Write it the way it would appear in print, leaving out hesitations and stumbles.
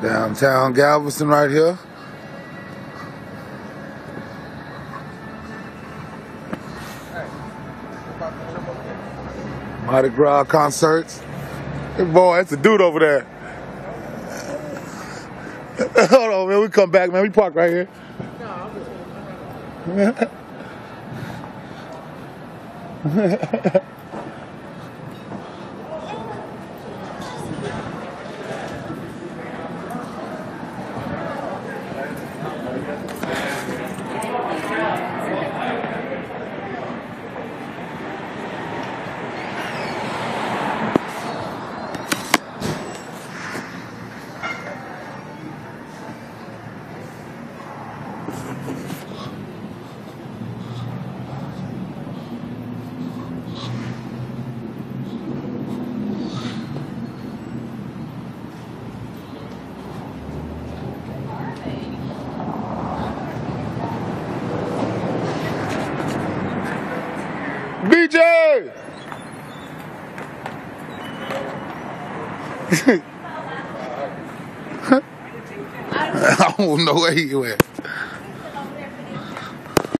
Downtown Galveston right here. Mardi Gras concerts. Hey boy, that's a dude over there. Hold on, man. We come back, man. We park right here. BJ! I don't know where he went.